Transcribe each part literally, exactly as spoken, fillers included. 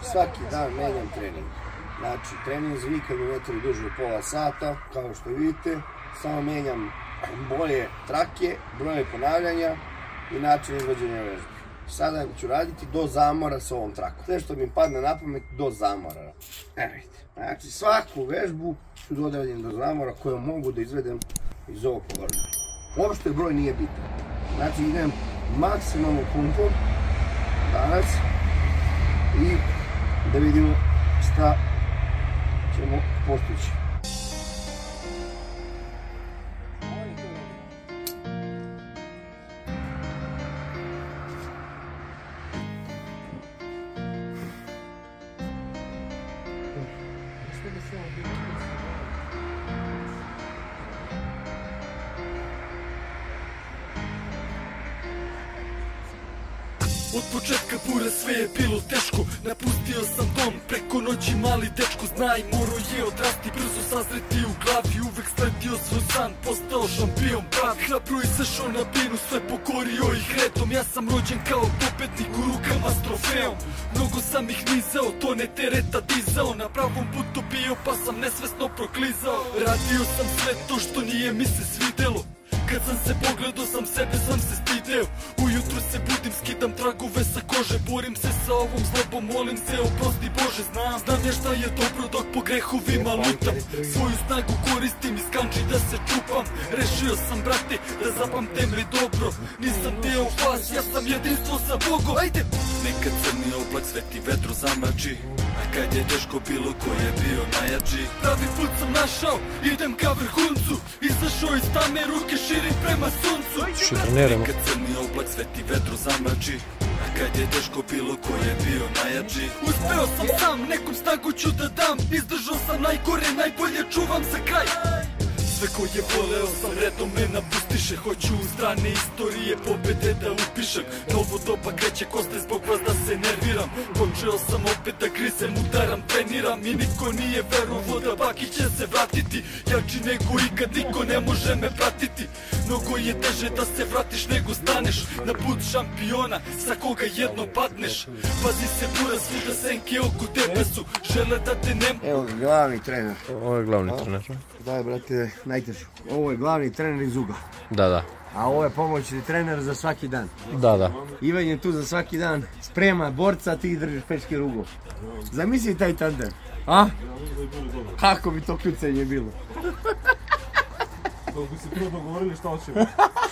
svaki dan menjam trening. Znači, trening za vikend ne treba duže od pola sata, kao što vidite. Samo menjam boje trake, broje ponavljanja i način izvođenja vežbe. Sada ću raditi do zamora sa ovom trakom. Sve što mi padne na pamet do zamora. Evo vidite. Znači, svaku vežbu ću dodaljiti do zamora koju mogu da izvedem iz ovog položaja. Uopšte broj nije bitan. Znači, idem maksimalno pumpom danas i da vidimo šta ćemo postići. Od početka bure sve je bilo teško, napustio sam dom, preko noći mali dečko. Znaj, morao je odrasti, brzo sazreti u glavi, uvek sletio svoj san, postao šampion pravi. Hrabro izašao na binu, sve pokorio ih redom, ja sam rođen kao pobednik u rukama s trofeom. Mnogo sam ih nizao, to ne tereta dizao, na pravom putu bio pa sam nesvesno proklizao. Radio sam sve to što nije mi se svidelo, kad sam se pogledao sam sebe, sam se stideo. Ujutru se budim, skidam tragove sa kože, borim se sa ovom zlobom, molim se, oprosti Bože. Znam, znam ja šta je dobro dok po grehovima lutam, svoju snagu koristim iz kanči da se čupam. Rešio sam, brate, da zapamte me dobro, nisam deo vas, ja sam jedinstvo sa Bogom. Ajde! Nekad crni oblak sveti vetru zamrači, a kad je teško bilo ko je bio najjači. Pravi put sam našao, idem ka vrhuncu, izašao iz tame, ruke širim prema suncu. Nekad crni oblak sveti vetru zamrači, a kad je teško bilo ko je bio najjači. Uspeo sam sam, nekom snagu ću da dam, izdržao sam najgore, najbolje čuvam za kraj. Sve koje voleo sam redom me napustiše, hoću u strane istorije pobede da upišem. Novo doba kreće, koste zbog vas da se nerviram, počeo sam opet da grizem, udaram, treniram i niko nije verovo da Baki će se vratiti. Jači nego ikad, niko ne može me pratiti, mnogo je teže da se vratiš nego staneš na put šampiona sa koga jedno padneš. Pazi se bura, svuda senke oko tebe su, žele da te nema. Evo ga glavni trener. Ovo je glavni trener. Daj brate, najtežu. Ovo je glavni trener iz Uga. Da, da. A ovo je pomoćni trener za svaki dan. Da, da. Ivan je tu za svaki dan, sprema borca, ti držiš peški rugov. Zamisli taj tandem, a? Kako bi to kljucenje bilo? Kako bi se prvo dogovorili šta hoćemo.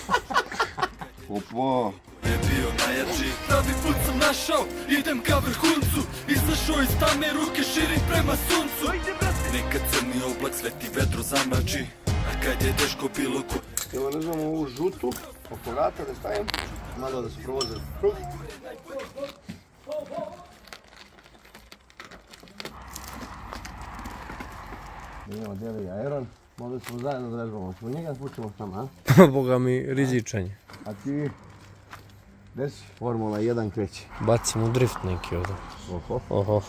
Opo. Je bio najjači, pravi put sam našao, idem ka vrhuncu, izašao iz tame, ruke širim prema suncu. Nekad crni oblak sveti vetru zamrači, a kad je teško bilo ko... Evo ne znam ovu žutu, oko vrata da stavim, malo da se provoze krug. Idemo deli aeron, možda smo zajedno da vežbamo, ćemo njega spućemo s nama, a? Boga mi rizičanje. A ti, gde si? Formula jedan kreće. Bacim u drift neki ovdje. Oho. Oho.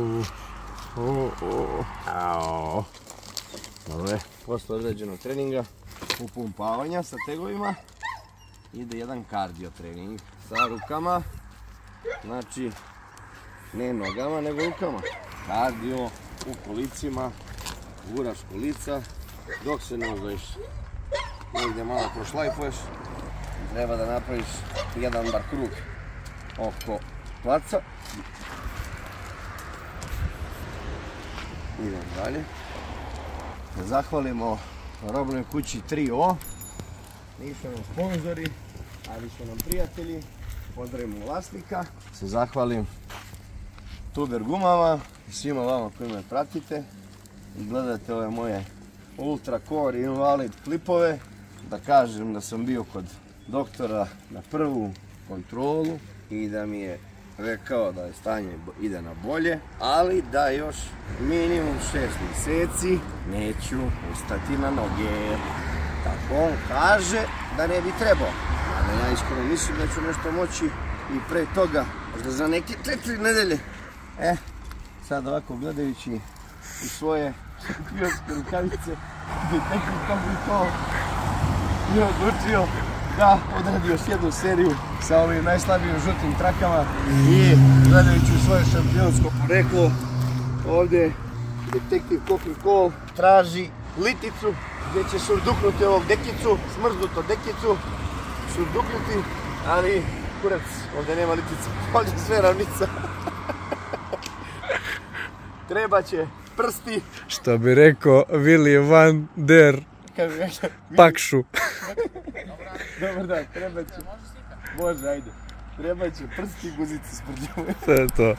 Ao. Dobre, posle određenog treninga, upumpavanja sa tegovima, ide jedan kardio trening sa rukama, znači ne nogama nego rukama. Kardio u kolicima, guraš kolica dok se ne ozvojiš. Negdje malo prošlajpuješ, treba da napraviš jedan bar krug oko placa. Idemo dalje. Da zahvalimo robnoj kući tri O. Nisu nam sponzori, ali su nam prijatelji. Pozdravimo vlasnika. Se zahvalim Tuber gumama i svima vama koji me pratite i gledate ove moje Ultra Core Invalid klipove. Da kažem da sam bio kod doktora na prvu kontrolu i da mi je rekao da je stanje ide na bolje, ali da još minimum šest mjeseci neću ustati na noge. Tako on kaže da ne bi trebao. Ali ja iskreno mislim da ću nešto moći i pre toga, možda za neke četiri nedelje. E, sad ovako gledajući u svoje šampionske rukavice, bi tekli kako bi to i odlučio da odradi još jednu seriju sa ovim najslabijim žutim trakama i gledajući svoje šampionsko poreklo, ovdje detektiv Coffee Call traži liticu gdje će surduknuti ovog dekicu, smrznuto dekicu, surduknuti, ali kurac, ovdje nema litice, ovdje je sve ravnica. Treba će prsti. Što bi rekao Willy van der Pakšu. Dobar dan, treba će... Može, ajde. Treba će prsti i guzice sprđavaju. To je to.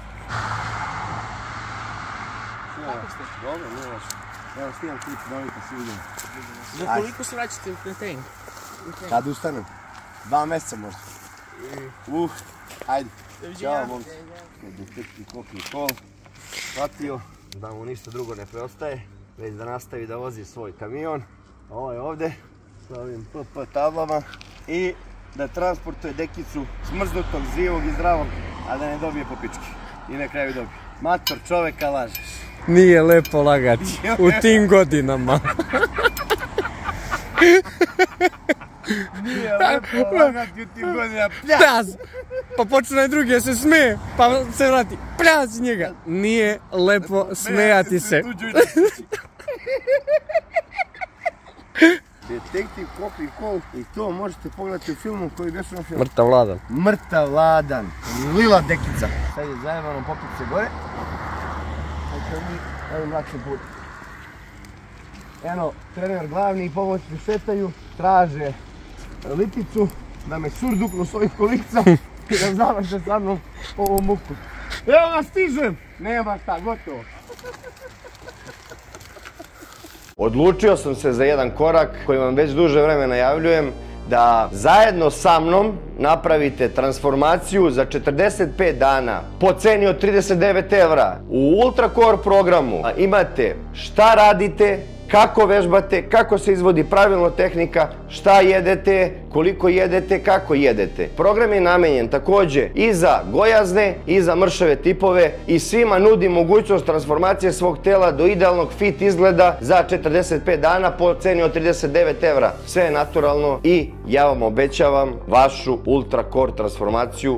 Kako ste? Dobro, nije loše. Evo, snimam klip, novi pa si vidim. Za koliko se vraćate na tank? Kad ustanem? Dva mjeseca možda. Uh, ajde. Ćao, momci. Detektiv Coffee Call shvatio da mu ništa drugo ne preostaje, već da nastavi da vozi svoj kamion. Ovo je ovdje, sa ovim P P tablama i da transportuje dekicu smrznutog, živog i zdravog, a da ne dobije po pički. I na kraju dobije. Mator čoveka lažeš. Nije lepo lagati u tim godinama. Nije lepo lagati u tim godinama. Plaz! Pa počne drugi se smije, pa se vrati. Plaz njega! Nije lepo smejati se. Detektiv Coffee Call i to možete pogledati u filmu koji je bio na filmu. Mrtav Ladan. Mrtav Ladan. Lila dekica. Sad je zajebano popit se gore. Tako mi ovim lakšim put. Eno, trener glavni i pomoćni šetaju, traže liticu da me surduknu s ovih kolica i da završe sa mnom ovu muku. Evo ga, stižem! Nema šta, gotovo. Odlučio sam se za jedan korak koji vam već duže vreme najavljujem, da zajedno sa mnom napravite transformaciju za četrdeset pet dana po ceni od trideset devet evra. U UltraCore programu imate šta radite, kako vežbate, kako se izvodi pravilno tehnika, šta jedete, koliko jedete, kako jedete. Program je namenjen također i za gojazne i za mršave tipove i svima nudi mogućnost transformacije svog tela do idealnog fit izgleda za četrdeset pet dana po ceni od trideset devet evra. Sve je naturalno i ja vam obećavam vašu UltraCore transformaciju